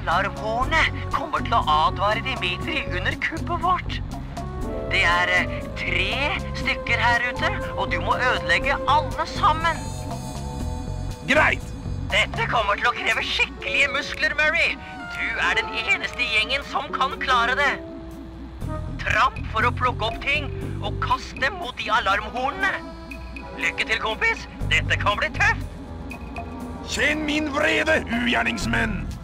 alarmhornet kommer til å advare Dimitri under kuppet vårt. Det 3 stykker her ute, og du må ødelegge alle sammen. Greit! Dette kommer til å kreve skikkelige muskler, Murray. Du den eneste i gjengen som kan klare det. Tramp for å plukke opp ting, og kast dem mot de alarmhornene. Lykke til, kompis. Dette kan bli tøft. Kjenn min vrede, ugjerningsmenn!